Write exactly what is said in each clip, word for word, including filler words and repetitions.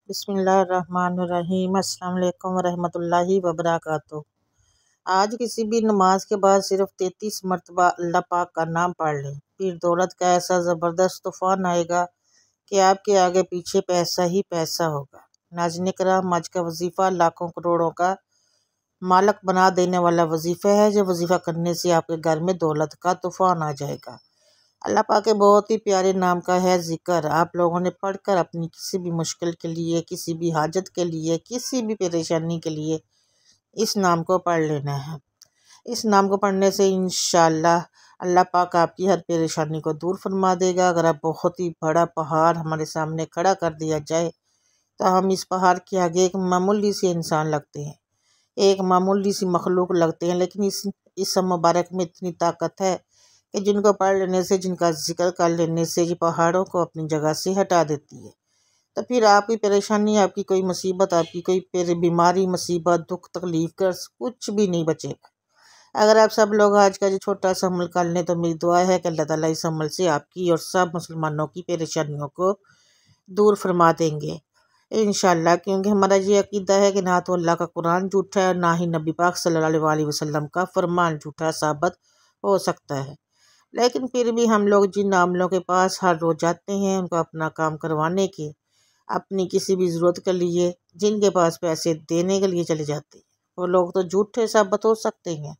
बिस्मिल्लाहिर्रहमानिर्रहीम। अस्सलाम वालेकुम रहमतुल्लाहि वबरकातुहू। आज किसी भी नमाज के बाद सिर्फ तैंतीस मरतबा अल्लाह पाक का नाम पढ़ लें, फिर दौलत का ऐसा ज़बरदस्त तूफ़ान आएगा कि आपके आगे पीछे पैसा ही पैसा होगा। नाज़रीन किराम, आज का वजीफ़ा लाखों करोड़ों का मालक बना देने वाला वजीफ़ा है, जो वजीफ़ा करने से आपके घर में दौलत का तूफ़ान आ जाएगा। अल्लाह पाक के बहुत ही प्यारे नाम का है ज़िक्र। आप लोगों ने पढ़कर अपनी किसी भी मुश्किल के लिए, किसी भी हाजत के लिए, किसी भी परेशानी के लिए इस नाम को पढ़ लेना है। इस नाम को पढ़ने से इंशाअल्लाह अल्लाह पाक आपकी हर परेशानी को दूर फरमा देगा। अगर आप बहुत ही बड़ा पहाड़ हमारे सामने खड़ा कर दिया जाए तो हम इस पहाड़ के आगे एक मामूली से इंसान लगते हैं, एक मामूली सी मखलूक लगते हैं, लेकिन इस इस मुबारक में इतनी ताकत है कि जिनको पढ़ लेने से, जिनका जिक्र कर लेने से ये पहाड़ों को अपनी जगह से हटा देती है। तो फिर आपकी परेशानी, आपकी कोई मुसीबत, आपकी कोई बीमारी, मुसीबत, दुख, तकलीफ का कुछ भी नहीं बचेगा। अगर आप सब लोग आज का जो छोटा सा अमल कर लें तो मेरी दुआ है कि अल्लाह ताला इस अमल से आपकी और सब मुसलमानों की परेशानियों को दूर फरमा देंगे इंशाअल्लाह। क्योंकि हमारा ये अकीदा है कि ना तो अल्लाह का कुरान झूठा है, ना ही नबी पाक सल्लल्लाहु अलैहि वसल्लम का फरमान झूठा साबित हो सकता है। लेकिन फिर भी हम लोग जिन आमलों के पास हर रोज़ जाते हैं, उनको अपना काम करवाने के, अपनी किसी भी ज़रूरत के लिए, जिनके पास पैसे देने के लिए चले जाते हैं, वो लोग तो झूठे साबित हो सकते हैं,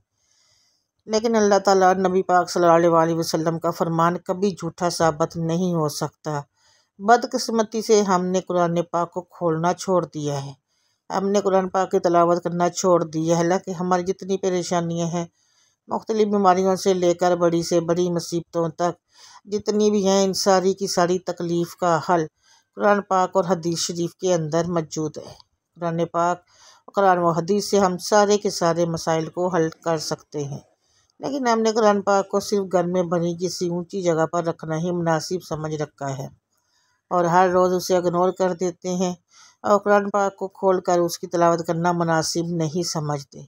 लेकिन अल्लाह ताला नबी पाक सल्लल्लाहु अलैहि वसल्लम का फरमान कभी झूठा साबित नहीं हो सकता। बदकिस्मती से हमने कुरान पाक को खोलना छोड़ दिया है, हमने कुरान पाक की तिलावत करना छोड़ दिया है। हालांकि हमारी जितनी परेशानियां हैं, मुख्तलिफ बीमारियों से लेकर बड़ी से बड़ी मुसीबतों तक जितनी भी हैं, इन सारी की सारी तकलीफ़ का हल कुरान पाक और हदीस शरीफ के अंदर मौजूद है। कुरान पाक, कुरान व हदीस से हम सारे के सारे मसाइल को हल कर सकते हैं, लेकिन हमने कुरान पाक को सिर्फ घर में बनी किसी ऊंची जगह पर रखना ही मुनासिब समझ रखा है और हर रोज़ उसे इग्नोर कर देते हैं और कुरान पाक को खोल कर उसकी तिलावत करना मुनासिब नहीं समझते।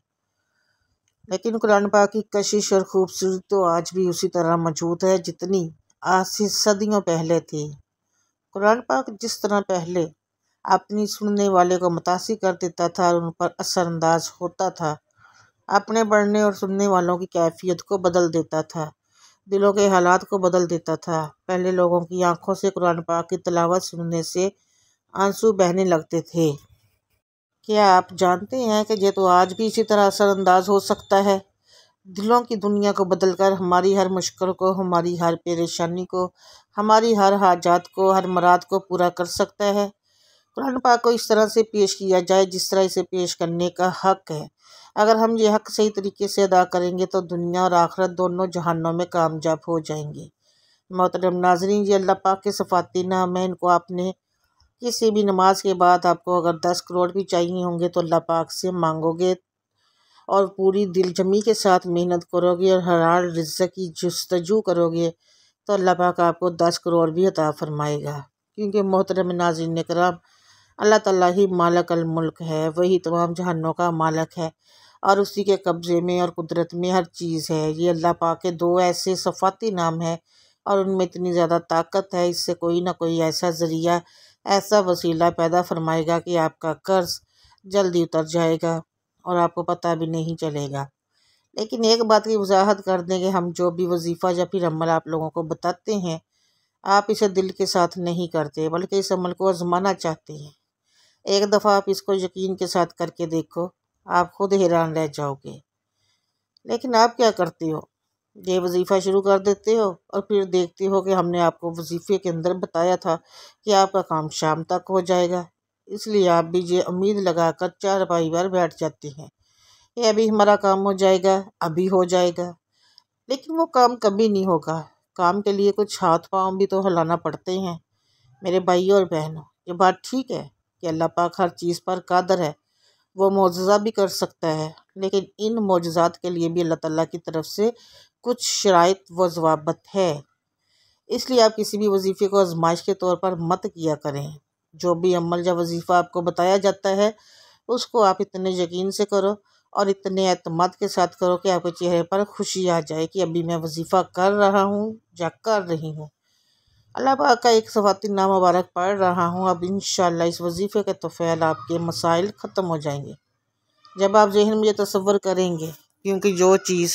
लेकिन कुरान पाक की कशिश और खूबसूरती तो आज भी उसी तरह मौजूद है जितनी आज से सदियों पहले थी। कुरान पाक जिस तरह पहले अपनी सुनने वाले को मुतासिर कर देता था और उन पर असरअंदाज होता था, अपने पढ़ने और सुनने वालों की कैफियत को बदल देता था, दिलों के हालात को बदल देता था। पहले लोगों की आंखों से कुरान पाक की तिलावत सुनने से आंसू बहने लगते थे। क्या आप जानते हैं कि ये तो आज भी इसी तरह असरअंदाज हो सकता है, दिलों की दुनिया को बदलकर हमारी हर मुश्किल को, हमारी हर परेशानी को, हमारी हर हाजात को, हर मुराद को पूरा कर सकता है। कुरान पाक को इस तरह से पेश किया जाए जिस तरह इसे पेश करने का हक़ है। अगर हम ये हक़ सही तरीके से अदा करेंगे तो दुनिया और आखिरत दोनों जहानों में कामयाब हो जाएंगे। मोहतरम नाज़रीन, ये अल्लाह पाक के सफ़ाती नाम है। इनको आपने किसी भी नमाज के बाद आपको अगर दस करोड़ भी चाहिए होंगे तो अल्लाह पाक से मांगोगे और पूरी दिलजमी के साथ मेहनत करोगे और हलाल रिज़्क़ की जस्तजू करोगे तो अल्लाह पाक आपको दस करोड़ भी अता फरमाएगा। क्योंकि मोहतरम नाज़रीन किराम, अल्लाह ताला ही मालिक अल मुल्क है, वही तमाम जहानों का मालिक है और उसी के कब्ज़े में और कुदरत में हर चीज़ है। ये अल्लाह पाक के दो ऐसे सफ़ाती नाम है और उनमें इतनी ज़्यादा ताकत है, इससे कोई ना कोई ऐसा ज़रिया, ऐसा वसीला पैदा फरमाएगा कि आपका कर्ज़ जल्दी उतर जाएगा और आपको पता भी नहीं चलेगा। लेकिन एक बात की वजाहत कर दें कि हम जो भी वजीफ़ा या फिर अमल आप लोगों को बताते हैं, आप इसे दिल के साथ नहीं करते, बल्कि इस अमल को आजमाना चाहते हैं। एक दफ़ा आप इसको यकीन के साथ करके देखो, आप खुद हैरान रह जाओगे। लेकिन आप क्या करते हो, ये वजीफ़ा शुरू कर देते हो और फिर देखते हो कि हमने आपको वजीफ़े के अंदर बताया था कि आपका काम शाम तक हो जाएगा, इसलिए आप भी ये उम्मीद लगाकर चारपाई पर बैठ जाते हैं कि अभी हमारा काम हो जाएगा, अभी हो जाएगा। लेकिन वो काम कभी नहीं होगा। काम के लिए कुछ हाथ पाँव भी तो हिलाना पड़ते हैं। मेरे भाइयों और बहनों, ये बात ठीक है कि अल्लाह पाक हर चीज़ पर कादर है, वो मौजज़ा भी कर सकता है, लेकिन इन मौजज़ात के लिए भी अल्लाह ताला की तरफ से कुछ शराइत व ज़वाबित है। इसलिए आप किसी भी वजीफ़े को आजमाइश के तौर पर मत किया करें। जो भी अमल या वजीफ़ा आपको बताया जाता है, उसको आप इतने यकीन से करो और इतने एतमाद के साथ करो कि आपके चेहरे पर खुशी आ जाए कि अभी मैं वजीफ़ा कर रहा हूँ या कर रही हूँ। अल्लाह पाक का एक सवाती नाम मुबारक पढ़ रहा हूँ। अब इंशाअल्लाह इस वजीफ़े के तोफ़ैल आपके मसाइल ख़त्म हो जाएंगे जब आप जहन में ये तसव्वुर करेंगे, क्योंकि जो चीज़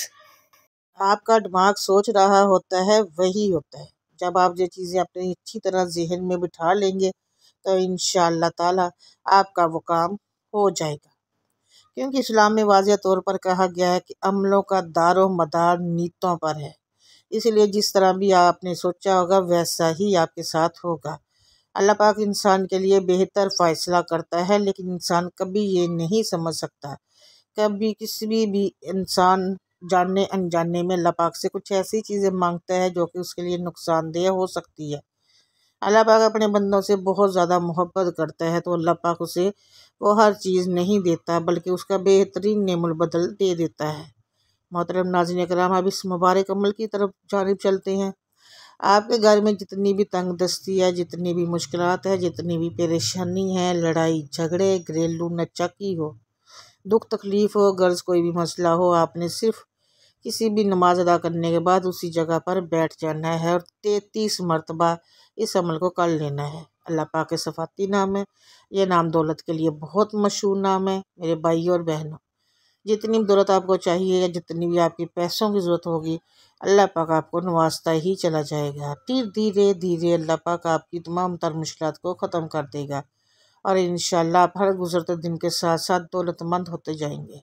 आपका दिमाग सोच रहा होता है वही होता है। जब आप ये चीज़ें अपनी अच्छी तरह जहन में बिठा लेंगे तो इंशाअल्लाह ताला आपका वो काम हो जाएगा। क्योंकि इस्लाम में वाज़ेह तौर पर कहा गया है कि अमलों का दारो मदार नीयतों पर है। इसलिए जिस तरह भी आपने सोचा होगा वैसा ही आपके साथ होगा। अल्लाह पाक इंसान के लिए बेहतर फ़ैसला करता है, लेकिन इंसान कभी ये नहीं समझ सकता। कभी किसी भी, भी इंसान जानने अनजाने में अल्लाह पाक से कुछ ऐसी चीज़ें मांगता है जो कि उसके लिए नुकसानदेह हो सकती है। अल्लाह पाक अपने बंदों से बहुत ज़्यादा मोहब्बत करता है, तो अल्लाह पाक उसे वो हर चीज़ नहीं देता, बल्कि उसका बेहतरीन नेमुल बदल दे देता है। मोहतरम नाज़रीन कराम, अब इस मुबारक अमल की तरफ जानिब चलते हैं। आपके घर में जितनी भी तंग दस्ती है, जितनी भी मुश्किलात है, जितनी भी परेशानी है, लड़ाई झगड़े, घरेलू नचाकी हो, दुख तकलीफ़ हो, गर्ज कोई भी मसला हो, आपने सिर्फ किसी भी नमाज अदा करने के बाद उसी जगह पर बैठ जाना है और तैंतीस मरतबा इस अमल को कर लेना है। अल्लाह पाक के सफ़ाती नाम है। ये नाम दौलत के लिए बहुत मशहूर नाम है। मेरे भाई और बहनों, जितनी भी दौलत आपको चाहिए या जितनी भी आपकी पैसों की ज़रूरत होगी, अल्लाह पाक आपको नवाजता ही चला जाएगा। फिर धीरे धीरे अल्लाह पाक आपकी तमाम तर मुश्किलात को ख़त्म कर देगा और इंशाअल्लाह आप हर गुज़रते दिन के साथ साथ दौलतमंद होते जाएंगे।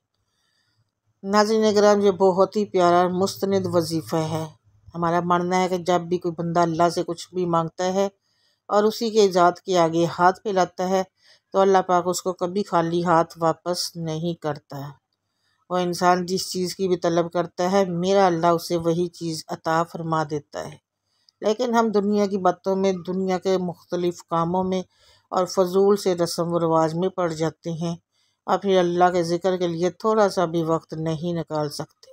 नाज़रीन किराम, ये बहुत ही प्यारा और मुस्तनिद वजीफ़ा है। हमारा मानना है कि जब भी कोई बंदा अल्लाह से कुछ भी मांगता है और उसी के ज़ात के आगे हाथ फैलाता है, तो अल्लाह पाक उसको कभी खाली हाथ वापस नहीं करता। वह इंसान जिस चीज़ की भी तलब करता है, मेरा अल्लाह उसे वही चीज़ अता फरमा देता है। लेकिन हम दुनिया की बातों में, दुनिया के मुख्तलिफ़ कामों में और फजूल से रस्म व रवाज में पड़ जाते हैं और फिर अल्लाह के ज़िक्र के लिए थोड़ा सा भी वक्त नहीं निकाल सकते।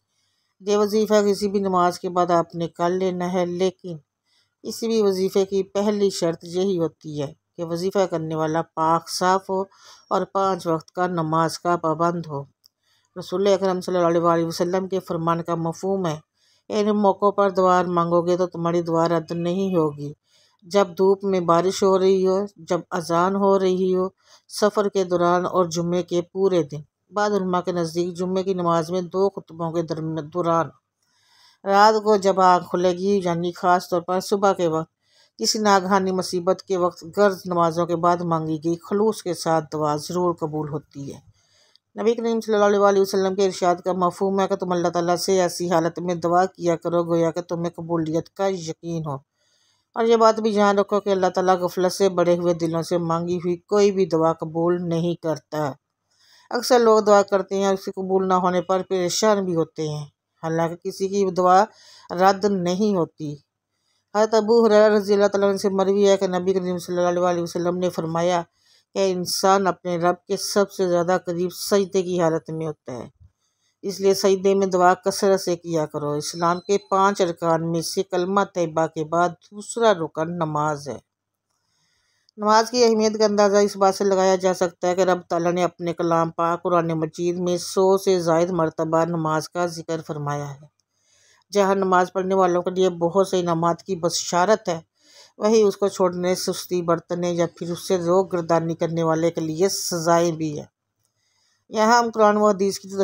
ये वजीफ़ा किसी भी नमाज के बाद आपने कर लेना है, लेकिन किसी भी वजीफ़े की पहली शर्त यही होती है कि वजीफ़ा करने वाला पाक साफ़ हो और पाँच वक्त का नमाज का पाबंद हो। रसूल अकरम सल्लल्लाहु अलैहि वसल्लम के फरमान का मफ़हूम है, इन मौक़ों पर दुआ मांगोगे तो तुम्हारी दुआ रद्द नहीं होगी। जब धूप में बारिश हो रही हो, जब अजान हो रही हो, सफ़र के दौरान और जुम्मे के पूरे दिन। बाद उलमा के नज़दीक जुम्मे की नमाज में दो खुतबों के दौरान, रात को जब आँख खुलेगी, यानी ख़ास तौर पर सुबह के वक्त, किसी नागहानी मुसीबत के वक्त गर्ज नमाज़ों के बाद मांगी गई खलूस के साथ दुआ ज़रूर कबूल होती है। नबी करीम सल्लल्लाहु अलैहि वसल्लम के इरशाद का मफ़हूम है कि तुम अल्लाह ताला से ऐसी हालत में दुआ किया करो गोया कि तुम्हें कबूलियत का यकीन हो। और ये बात भी ध्यान रखो कि अल्लाह ताला गफलत से बड़े हुए दिलों से मांगी हुई कोई भी दुआ कबूल नहीं करता। अक्सर लोग दुआ करते हैं और उसकी कबूल ना होने पर परेशान भी होते हैं, हालांकि किसी की दुआ रद्द नहीं होती। हज़रत अबू हुरैरा रज़ियल्लाहु तआला अन्हु से मरवी है कि नबी करीम सल्लल्लाहु अलैहि वसल्लम ने फरमाया कि इंसान अपने रब के सबसे ज़्यादा करीब सजदे की हालत में होता है, इसलिए सजदे में दुआ कसरत से किया करो। इस्लाम के पांच अरकान में से कलमा तैयबा के बाद दूसरा रुकन नमाज है। नमाज की अहमियत का अंदाज़ा इस बात से लगाया जा सकता है कि रब ताला ने अपने कलाम पाक कुरान मजीद में सौ से ज़ायद मरतबा नमाज का जिक्र फरमाया है। जहाँ नमाज पढ़ने वालों के लिए बहुत से इनामात की बशारत है, वही उसको छोड़ने, सुस्ती बरतने या फिर उससे रोग गर्दानी करने वाले के लिए सज़ाएँ भी है। यहाँ हम कुरान व हदीस की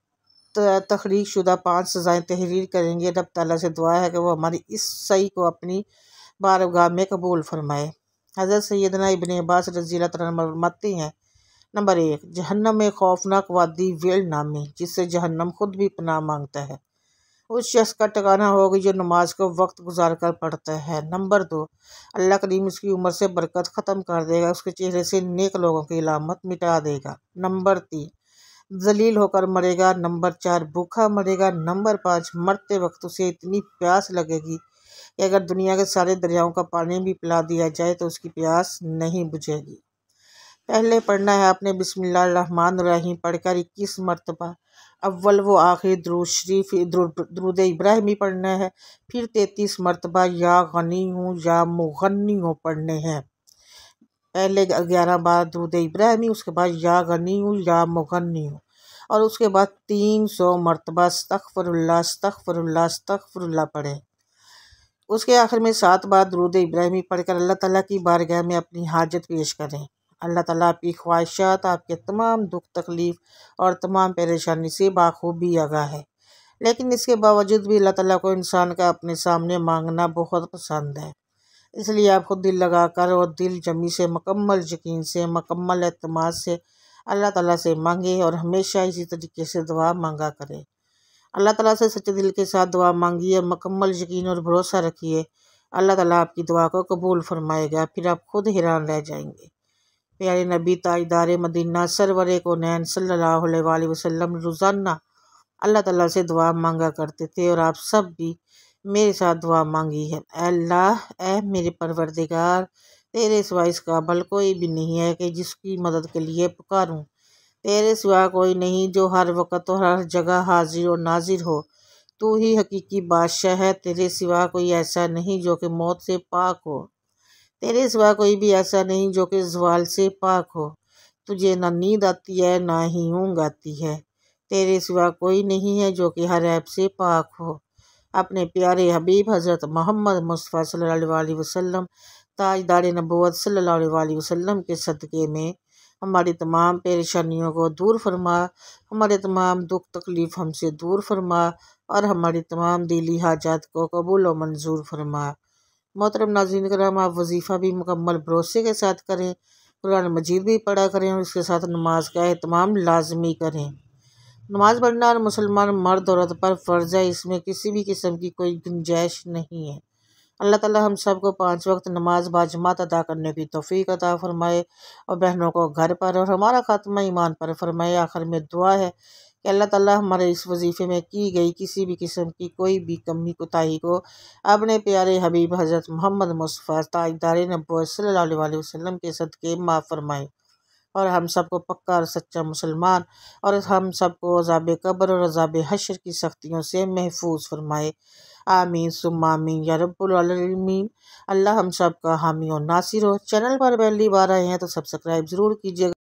तखरीक शुदा पाँच सज़ाएँ तहरीर करेंगे। रब ताला से दुआ है कि वो हमारी इस सही को अपनी बारगाह में कबूल फरमाए। हज़रत सैयदना इब्न अब्बास रज़ियल्लाहु तआला अन्हु फरमाते हैं, नंबर एक, जहन्नम में खौफनाक वादी वेल नामी, जिससे जहन्नम खुद भी पनाह मांगता है, उस शख्स का ठिकाना होगा जो नमाज को वक्त गुजार कर पढ़ता है। नंबर दो, अल्लाह करीम उसकी उम्र से बरकत ख़त्म कर देगा, उसके चेहरे से नेक लोगों की इलामत मिटा देगा। नंबर तीन, जलील होकर मरेगा। नंबर चार, भूखा मरेगा। नंबर पाँच, मरते वक्त उसे इतनी प्यास लगेगी कि अगर दुनिया के सारे दरियाओं का पानी भी पिला दिया जाए तो उसकी प्यास नहीं बुझेगी। पहले पढ़ना है आपने बिस्मिल्लाहिर्रहमानिर्रहीम पढ़कर इक्कीस मरतबा, अव्वल व आखिर दुरूद शरीफ दुरूद इब्राहिमी पढ़ना है। फिर तैंतीस मरतबा या गनी हूँ या मुगन्नी हूँ पढ़ने हैं। पहले ग्यारह बार दुरूद इब्राहिमी, उसके बाद या गनी हूँ या मुगन्नी हूँ, और उसके बाद तीन सौ मरतबा अस्तगफिरुल्लाह अस्तगफिरुल्लाह अस्तगफिरुल्लाह पढ़ें। उसके आखिर में सात बार दुरूद इब्राहिमी पढ़कर अल्लाह ताला की बारगाह में अपनी हाजत पेश करें। अल्लाह ताला आपकी ख्वाहिशात, आपके तमाम दुख तकलीफ़ और तमाम परेशानी से बाखूबी आगाह है, लेकिन इसके बावजूद भी अल्लाह ताला को इंसान का अपने सामने मांगना बहुत पसंद है। इसलिए आप खुद दिल लगा कर और दिल जमी से, मुकम्मल यकीन से, मुकम्मल एतमाद से अल्लाह ताला से मांगे और हमेशा इसी तरीके से दुआ मांगा करें। अल्लाह ताला से सच्चे दिल के साथ दुआ मांगिए, मुकम्मल यकीन और भरोसा रखिए, अल्लाह ताला आपकी दुआ को कबूल फरमाएगा, फिर आप खुद हैरान रह जाएंगे। प्यारे नबी ताजदार मदीना सरवरे कौनैन सल्लल्लाहु अलैहि वसल्लम रोज़ाना अल्लाह ताला से दुआ मांगा करते थे और आप सब भी मेरे साथ दुआ मांगी है। अल्लाह, ए मेरे परवरदिगार, तेरे सिवा इस काबिल कोई भी नहीं है कि जिसकी मदद के लिए पुकारूं। तेरे सिवा कोई नहीं जो हर वक्त और हर जगह हाजिर और नाजिर हो। तू ही हकीकी बादशाह है। तेरे सिवा कोई ऐसा नहीं जो कि मौत से पाक हो। तेरे सिवा कोई भी ऐसा नहीं जो कि ज़वाल से पाक हो। तुझे ना नींद आती है ना ही ऊँघ आती है। तेरे सिवा कोई नहीं है जो कि हर ऐब से पाक हो। अपने प्यारे हबीब हज़रत मोहम्मद मुस्तफ़ा सल्लल्लाहु अलैहि वसल्लम ताजदार नबूवत सल्लल्लाहु अलैहि वसल्लम के सदक़े में हमारी तमाम परेशानियों को दूर फरमा, हमारे तमाम दुख तकलीफ़ हमसे दूर फरमा और हमारी तमाम दिली हाजात को कबूल व मंजूर फरमा। मोहतरम नाज़रीन कराम, आप वजीफ़ा भी मुकम्मल भरोसे के साथ करें, कुरान मजीद भी पढ़ा करें और उसके साथ नमाज का एहतमाम लाजमी करें। नमाज पढ़ना और मुसलमान मर्द औरत पर फ़र्ज़ है, इसमें किसी भी किस्म की कोई गुंजाइश नहीं है। अल्लाह ताला हम सब को पाँच वक्त नमाज बाजमात अदा करने की तौफ़ीक अता फ़रमाए और बहनों को घर पर और हमारा ख़ात्मा ईमान पर फ़रमाए। आखिर में दुआ है कि अल्लाह ताला हमारे इस वजीफ़े में की गई किसी भी किस्म की कोई भी कमी कोताही को अपने प्यारे हबीब हज़रत मोहम्मद मुस्तफ़ा ताजदार नबूवत सल्लल्लाहु अलैहि वसल्लम के सदक़े माफ़ फ़रमाए और हम सबको पक्का और सच्चा मुसलमान और हम सबको अज़ाब कब्र और अज़ाब हश्र की सख्तियों से महफूज फरमाए। आमीन सुम्मा आमीन या रब्बुल आलमीन। अल्लाह हम सब का हामी और नासिर हो। चैनल पर पहली बार आए हैं तो सब्सक्राइब ज़रूर कीजिएगा।